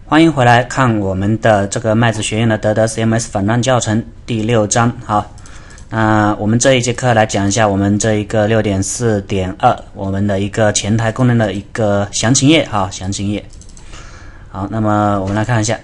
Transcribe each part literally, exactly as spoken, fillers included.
欢迎回来看我们的这个麦子学院的德德 C M S 反战教程第六章。好，那、呃、我们这一节课来讲一下我们这一个 六点四点二 我们的一个前台功能的一个详情页。好，详情页。好，那么我们来看一下，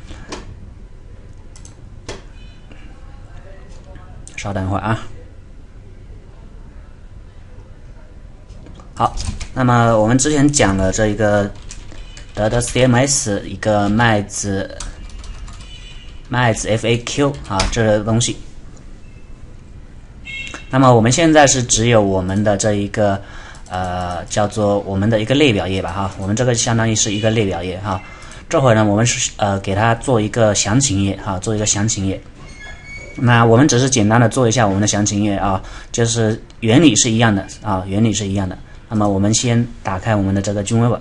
稍等一会儿啊。好，那么我们之前讲了这一个德德 C M S 一个麦子麦子 F A Q 啊，这个东西。那么我们现在是只有我们的这一个呃叫做我们的一个列表页吧哈，我们这个相当于是一个列表页哈。这会呢，我们是呃给它做一个详情页哈，做一个详情页。那我们只是简单的做一下我们的详情页啊，就是原理是一样的啊，原理是一样的。那么我们先打开我们的这个 Dreamweaver。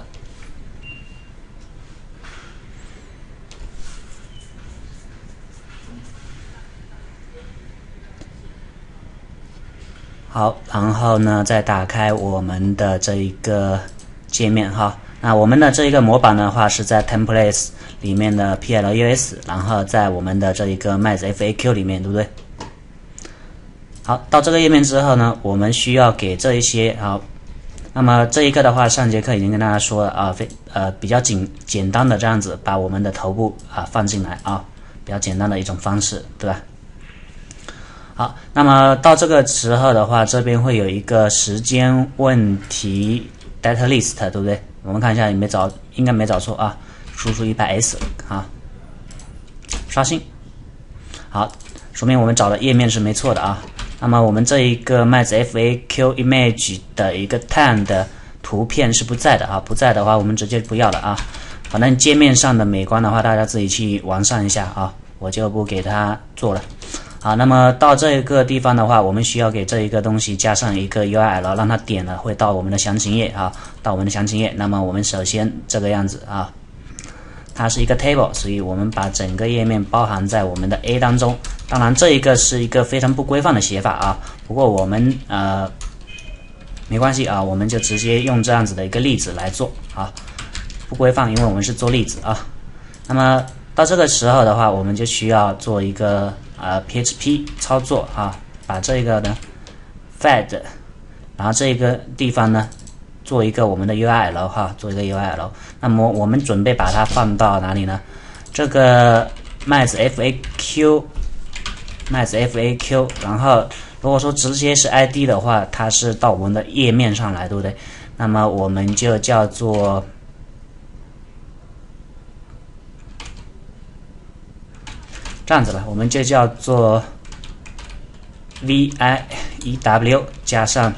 好，然后呢，再打开我们的这一个界面哈。那我们的这一个模板的话是在 Templates 里面的 P L U S， 然后在我们的这一个麦子 F A Q 里面，对不对？好，到这个页面之后呢，我们需要给这一些啊。那么这一个的话，上节课已经跟大家说了啊，非呃比较简简单的这样子把我们的头部啊放进来啊，比较简单的一种方式，对吧？好，那么到这个时候的话，这边会有一个时间问题 data list， 对不对？我们看一下有没有找，应该没找错啊，输出一百 S 啊，刷新。好，说明我们找的页面是没错的啊。那么我们这一个麦子 F A Q image 的一个 time 的图片是不在的啊，不在的话我们直接不要了啊。反正界面上的美观的话，大家自己去完善一下啊，我就不给它做了。好，那么到这个地方的话，我们需要给这一个东西加上一个 U R L， 让它点了会到我们的详情页啊，到我们的详情页。那么我们首先这个样子啊，它是一个 table， 所以我们把整个页面包含在我们的 A 当中。当然，这一个是一个非常不规范的写法啊。不过我们呃没关系啊，我们就直接用这样子的一个例子来做啊，不规范，因为我们是做例子啊。那么到这个时候的话，我们就需要做一个呃 P H P 操作啊，把这个呢 fed， 然后这个地方呢做一个我们的 U R L 哈，做一个 U R L。那么我们准备把它放到哪里呢？这个麦子 F A Q。麦子 F A Q， 然后如果说直接是 I D 的话，它是到我们的页面上来，对不对？那么我们就叫做这样子吧，我们就叫做 V I E W 加上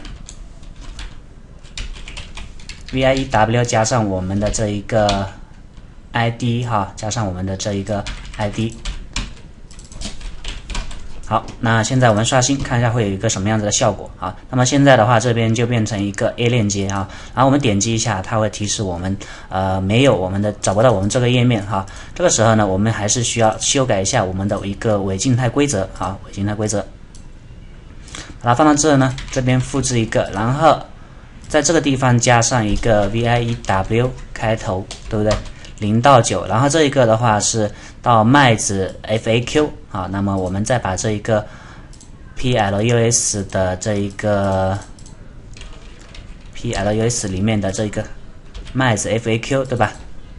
V I E W 加上我们的这一个 I D 哈，加上我们的这一个 I D。好，那现在我们刷新看一下会有一个什么样子的效果啊？那么现在的话，这边就变成一个 A 链接啊，然后我们点击一下，它会提示我们呃没有我们的找不到我们这个页面哈。这个时候呢，我们还是需要修改一下我们的一个伪静态规则啊，伪静态规则，把它放到这呢，这边复制一个，然后在这个地方加上一个 V I E W 开头，对不对？零到九，然后这一个的话是到麦子 F A Q 啊，那么我们再把这一个 P L U S 的这一个 P L U S 里面的这个麦子 F A Q 对吧？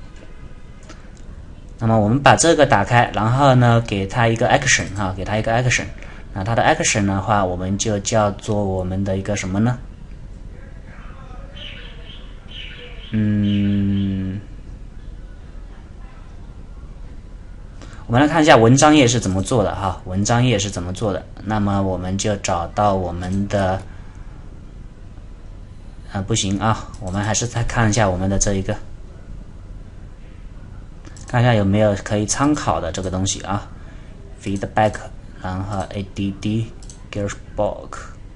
那么我们把这个打开，然后呢给它一个 action 啊，给它一个 action， 那它的 action 的话，我们就叫做我们的一个什么呢？嗯。我们来看一下文章页是怎么做的哈，文章页是怎么做的？那么我们就找到我们的，呃，不行啊，我们还是再看一下我们的这一个，看一下有没有可以参考的这个东西啊 ，feedback， 然后 add gearbox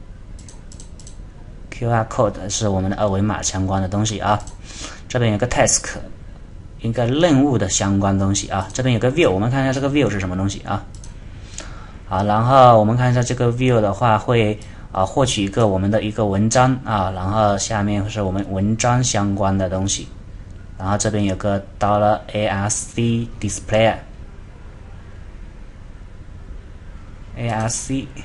Q R code 是我们的二维码相关的东西啊，这边有个 task。一个任务的相关东西啊，这边有个 view， 我们看一下这个 view 是什么东西啊？好，然后我们看一下这个 view 的话会啊获取一个我们的一个文章啊，然后下面是我们文章相关的东西， 然后这边有个 dollar $arc display arc，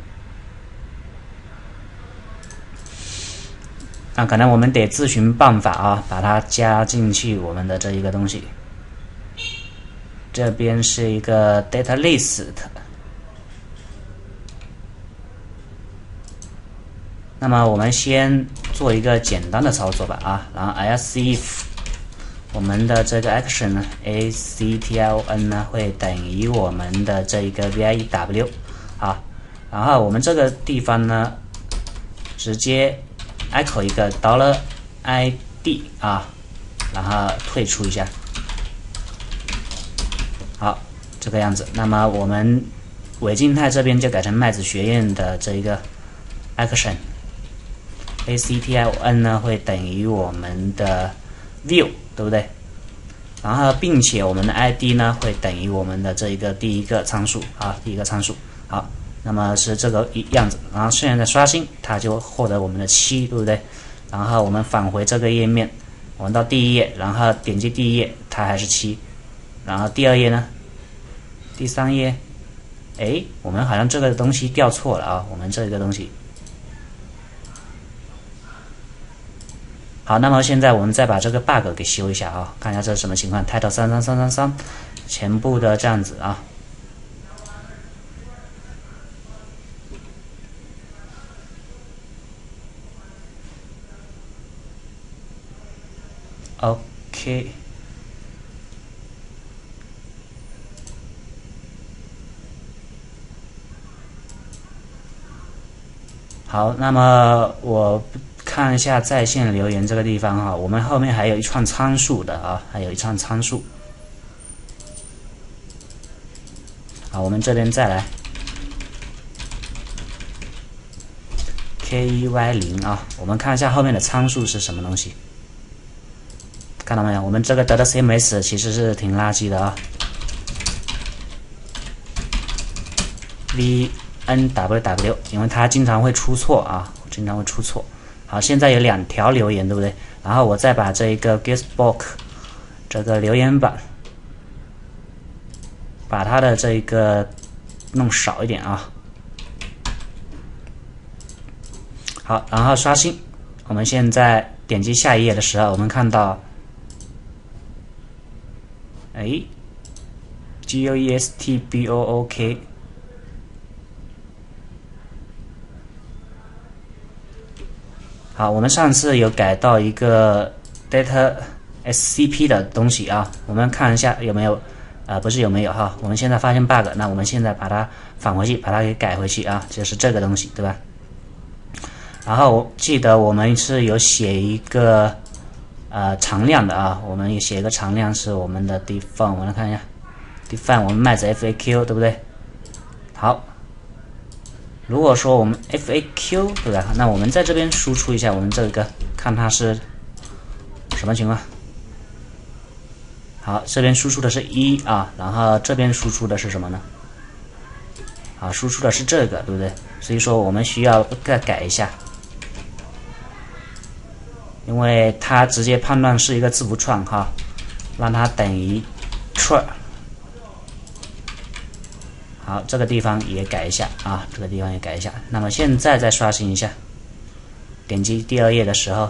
那可能我们得自寻办法啊，把它加进去我们的这一个东西。这边是一个 data list， 那么我们先做一个简单的操作吧啊，然后 else if 我们的这个 action 呢 actln 呢会等于我们的这一个 v-i-e-w 啊，然后我们这个地方呢直接 echo 一个 dollar $id 啊，然后退出一下，好，这个样子。那么我们伪静态这边就改成麦子学院的这一个 action actln 呢会等于我们的 view， 对不对？然后并且我们的 I D 呢会等于我们的这一个第一个参数啊，第一个参数。好，那么是这个样子。然后现在刷新，它就获得我们的七，对不对？然后我们返回这个页面，我们到第一页，然后点击第一页，它还是七。然后第二页呢？第三页，哎，我们好像这个东西调错了啊，我们这个东西。好，那么现在我们再把这个 bug 给修一下啊，看一下这是什么情况。title 三三三三三，全部的这样子啊。OK。好，那么我看一下在线留言这个地方哈，我们后面还有一串参数的啊，还有一串参数。好，我们这边再来 key 零 啊，我们看一下后面的参数是什么东西。看到没有？我们这个 .cms 其实是挺垃圾的啊。vnww， 因为它经常会出错啊，经常会出错。好，现在有两条留言，对不对？然后我再把这一个 Guestbook 这个留言板，把它的这个弄少一点啊。好，然后刷新。我们现在点击下一页的时候，我们看到，哎 ，G-O-E-S-T-B-O-O-K。好，我们上次有改到一个 data S C P 的东西啊，我们看一下有没有，呃，不是有没有哈，我们现在发现 bug， 那我们现在把它返回去，把它给改回去啊，就是这个东西，对吧？然后我记得我们是有写一个呃常量的啊，我们有写一个常量是我们的 define， 我来看一下 define 我们麦子 F A Q 对不对？好。如果说我们 F A Q 对吧？那我们在这边输出一下我们这个，看它是什么情况。好，这边输出的是一啊，然后这边输出的是什么呢？啊，输出的是这个，对不对？所以说我们需要再改一下，因为它直接判断是一个字符串哈，让它等于 true。好，这个地方也改一下啊，这个地方也改一下。那么现在再刷新一下，点击第二页的时候，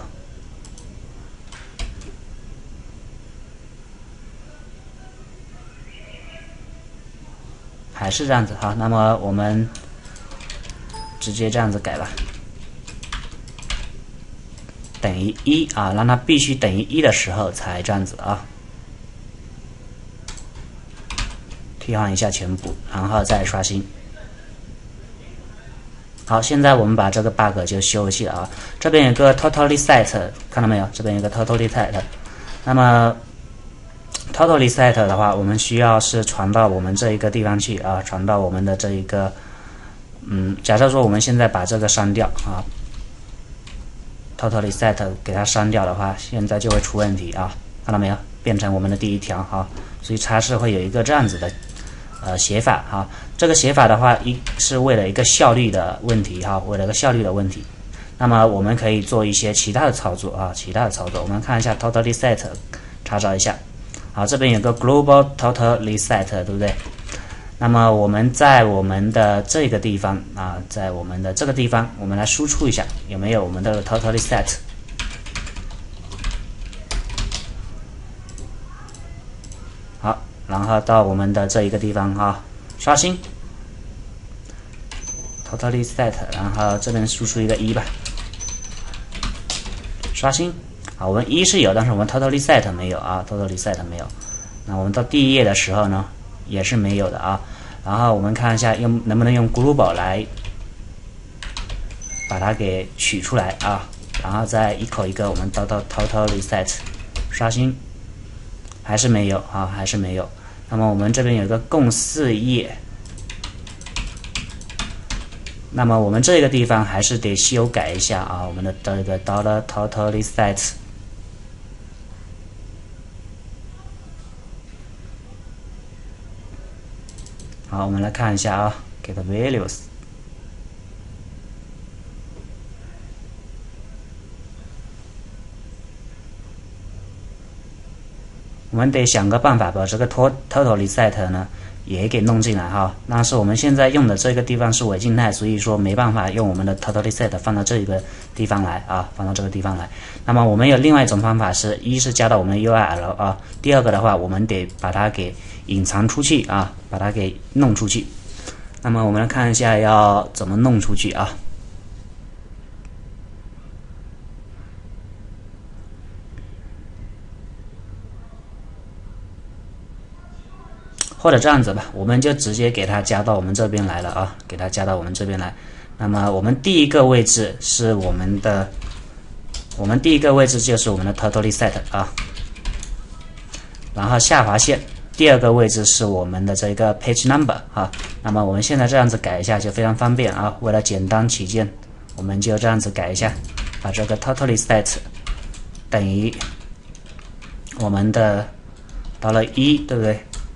还是这样子。好，那么我们直接这样子改吧，等于一啊，让它必须等于一的时候才这样子啊。替换一下全部，然后再刷新。好，现在我们把这个 bug 就修回去了啊。这边有个 totally set， 看到没有？这边有个 totally set。那么 totally set 的话，我们需要是传到我们这一个地方去啊，传到我们的这一个，嗯，假设说我们现在把这个删掉啊 ，totally set 给它删掉的话，现在就会出问题啊，看到没有？变成我们的第一条啊，所以它是会有一个这样子的。呃，写法哈，这个写法的话，一是为了一个效率的问题哈，为了一个效率的问题。那么我们可以做一些其他的操作啊，其他的操作。我们看一下 totally set 查找一下。好，这边有个 Global Total Reset， 对不对？那么我们在我们的这个地方啊，在我们的这个地方，我们来输出一下有没有我们的 Total Reset。好，然后到我们的这一个地方啊，刷新 Total Reset， 然后这边输出一个一吧，刷新。好，我们一是有，但是我们 Total Reset 没有啊 ，Total Reset 没有。那我们到第一页的时候呢，也是没有的啊。然后我们看一下用能不能用 Global 来把它给取出来啊，然后再一口一个我们到到 Total Reset 刷新，还是没有啊，还是没有。那么我们这边有一个共四页，那么我们这个地方还是得修改一下啊，我们的这个 Dollar Total Reset。好，我们来看一下啊 ，get values。我们得想个办法把这个 total reset 呢也给弄进来哈。但是我们现在用的这个地方是伪静态，所以说没办法用我们的 total reset 放到这个地方来啊，放到这个地方来。那么我们有另外一种方法是，一是加到我们的 U R L 啊，第二个的话，我们得把它给隐藏出去啊，把它给弄出去。那么我们来看一下要怎么弄出去啊。或者这样子吧，我们就直接给它加到我们这边来了啊，给它加到我们这边来。那么我们第一个位置是我们的，我们第一个位置就是我们的 total reset 啊，然后下划线，第二个位置是我们的这个 page number 啊。那么我们现在这样子改一下就非常方便啊，为了简单起见，我们就这样子改一下，把这个 total reset 等于我们的到了一，对不对？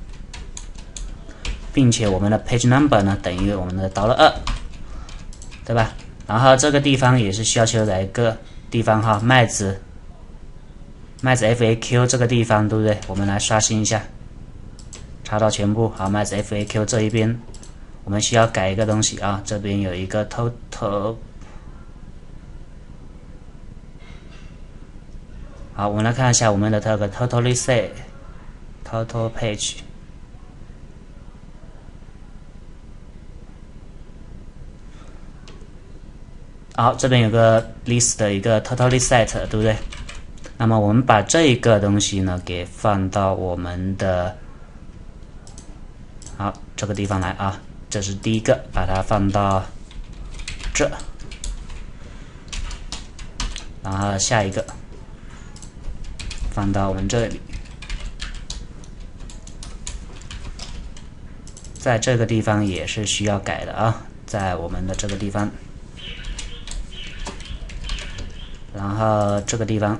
并且我们的 page number 呢等于我们的到了二，对吧？然后这个地方也是需要修改一个地方哈，麦子麦子 F A Q 这个地方，对不对？我们来刷新一下，查到全部好，麦子 F A Q 这一边我们需要改一个东西啊，这边有一个 total。好，我们来看一下我们的这个 total reset total page。好，这边有个 list 的一个 total reset， 对不对？那么我们把这个东西呢给放到我们的好这个地方来啊，这是第一个，把它放到这，然后下一个放到我们这里，在这个地方也是需要改的啊，在我们的这个地方。然后这个地方，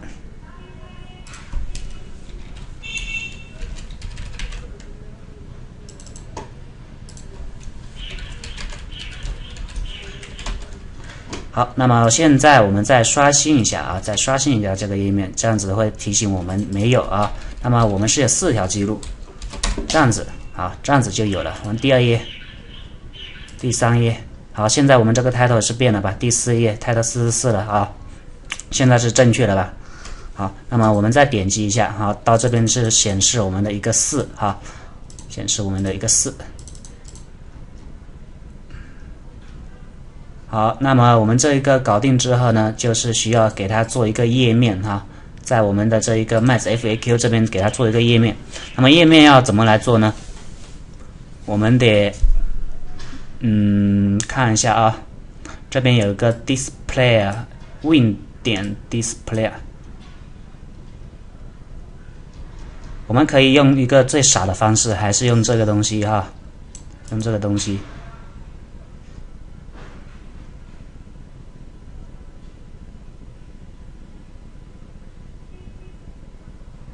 好，那么现在我们再刷新一下啊，再刷新一下这个页面，这样子会提醒我们没有啊。那么我们是有四条记录，这样子，好，这样子就有了。我们第二页、第三页，好，现在我们这个 title 是变了吧？第四页 title 四十四了啊。现在是正确的吧？好，那么我们再点击一下，好，到这边是显示我们的一个四，哈，显示我们的一个四。好，那么我们这一个搞定之后呢，就是需要给它做一个页面哈，在我们的这一个 Math F A Q 这边给它做一个页面。那么页面要怎么来做呢？我们得嗯看一下啊，这边有一个 Display Win。点 display， 我们可以用一个最傻的方式，还是用这个东西哈，用这个东西。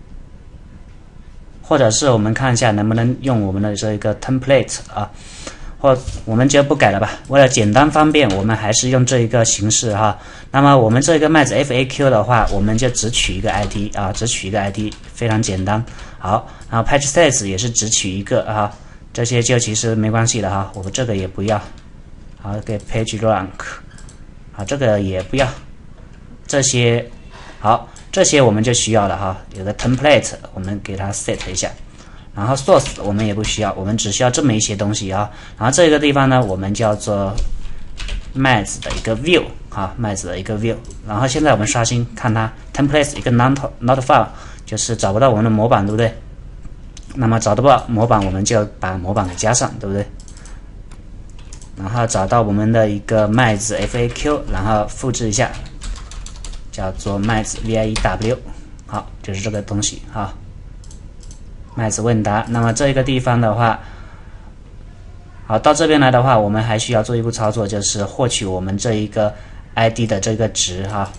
或者是我们看一下能不能用我们的这个 template 啊， 或我们就不改了吧。为了简单方便，我们还是用这一个形式哈。那么我们这个麦子 F A Q 的话，我们就只取一个 I D 啊，只取一个 I D， 非常简单。好，然后 page size 也是只取一个啊，这些就其实没关系的哈，我们这个也不要。好，给 page rank， 好，这个也不要。这些好，这些我们就需要了哈。有个 template， 我们给它 set 一下。然后 source 我们也不需要，我们只需要这么一些东西啊。然后这个地方呢，我们叫做麦子的一个 view 啊，麦子的一个 view。然后现在我们刷新看它 template 一个 not not file， 就是找不到我们的模板，对不对？那么找不到模板，我们就把模板给加上，对不对？然后找到我们的一个麦子 F A Q， 然后复制一下，叫做麦子 V I E W， 好，就是这个东西哈。麦子问答，那么这个地方的话，好，到这边来的话，我们还需要做一步操作，就是获取我们这一个 I D 的这个值哈，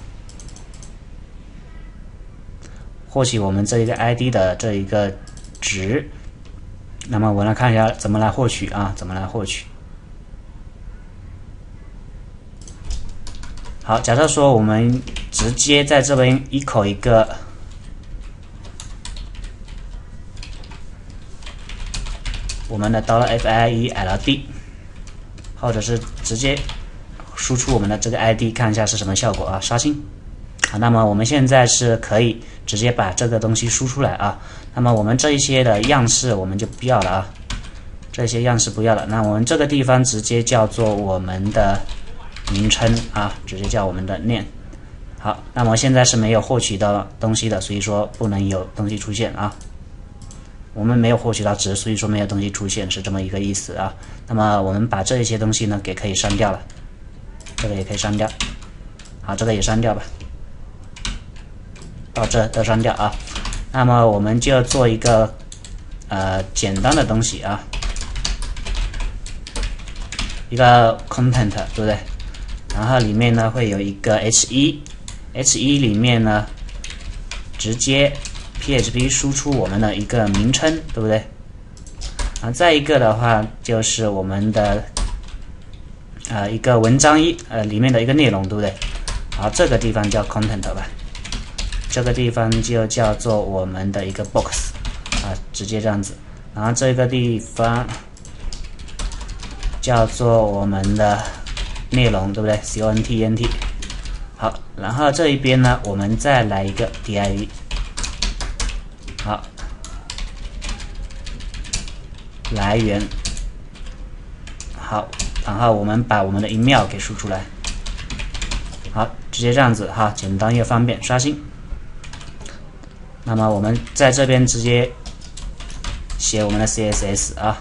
获取我们这一个 I D 的这一个值。那么我来看一下怎么来获取啊，怎么来获取。好，假设说我们直接在这边echo一个。我们的 $file_ld， 或者是直接输出我们的这个 I D， 看一下是什么效果啊？刷新。好，那么我们现在是可以直接把这个东西输出来啊。那么我们这一些的样式我们就不要了啊，这些样式不要了。那我们这个地方直接叫做我们的名称啊，直接叫我们的 name。好，那么现在是没有获取到东西的，所以说不能有东西出现啊。我们没有获取到值，所以说没有东西出现，是这么一个意思啊。那么我们把这一些东西呢给可以删掉了，这个也可以删掉。好，这个也删掉吧，到这都删掉啊。那么我们就做一个呃简单的东西啊，一个 content， 对不对？然后里面呢会有一个 H 一 H 一 里面呢直接P H P 输出我们的一个名称，对不对？啊，再一个的话就是我们的呃一个文章一呃里面的一个内容，对不对？好，这个地方叫 content 吧，这个地方就叫做我们的一个 box 啊，直接这样子。然后这个地方叫做我们的内容，对不对 ？content。好，然后这一边呢，我们再来一个 div。好，来源好，然后我们把我们的 email 给输出来，好，直接这样子哈，简单又方便，刷新。那么我们在这边直接写我们的 C S S 啊，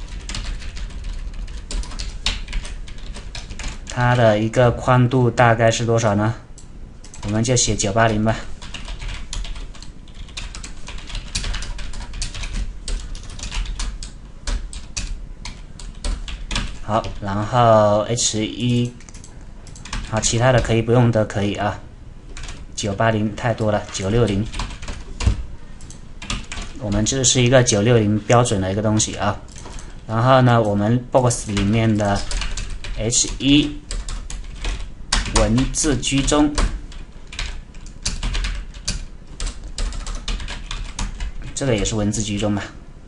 它的一个宽度大概是多少呢？我们就写九八零吧。好，然后 H 一， 好，其他的可以不用的可以啊。九八零太多了，九六零，我们这是一个九六零标准的一个东西啊。然后呢，我们 box 里面的 H 一 文字居中，这个也是文字居中吧。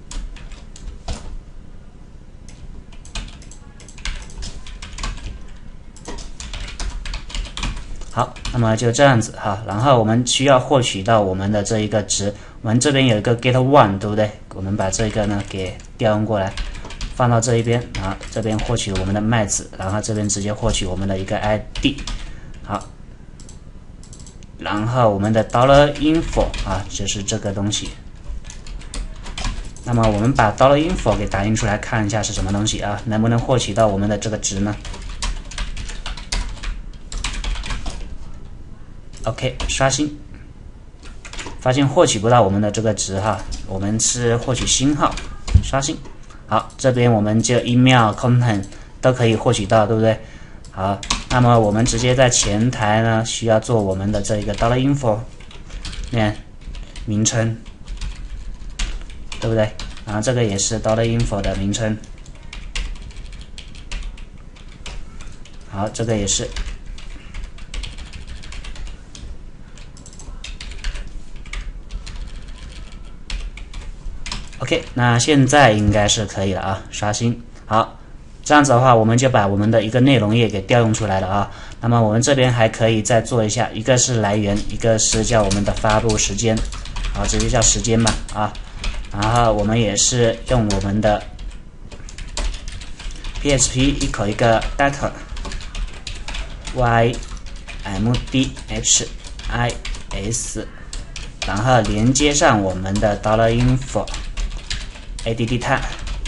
好，那么就这样子哈，然后我们需要获取到我们的这一个值，我们这边有一个 get one， 对不对？我们把这个呢给调用过来，放到这一边啊，这边获取我们的麦子，然后这边直接获取我们的一个 I D， 好，然后我们的 dollar info 啊，就是这个东西。那么我们把 dollar info 给打印出来，看一下是什么东西啊？能不能获取到我们的这个值呢？OK， 刷新，发现获取不到我们的这个值哈，我们是获取星号，刷新。好，这边我们就 email、content 都可以获取到，对不对？好，那么我们直接在前台呢，需要做我们的这一个 dollar info， 看名称，对不对？然后这个也是 dollar info 的名称。 好，这个也是。OK， 那现在应该是可以了啊，刷新。好，这样子的话，我们就把我们的一个内容页给调用出来了啊。那么我们这边还可以再做一下，一个是来源，一个是叫我们的发布时间，好，直接叫时间吧啊。然后我们也是用我们的 P H P 一口一个 data y m d h i s， 然后连接上我们的 $info add tag，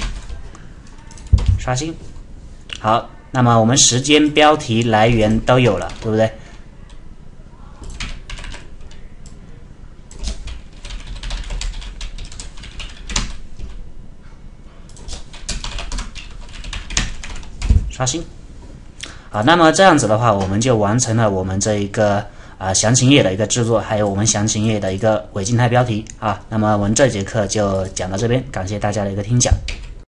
刷新。好，那么我们时间、标题、来源都有了，对不对？刷新。好，那么这样子的话，我们就完成了我们这一个啊、呃、详情页的一个制作，还有我们详情页的一个伪静态标题啊。那么我们这节课就讲到这边，感谢大家的一个听讲。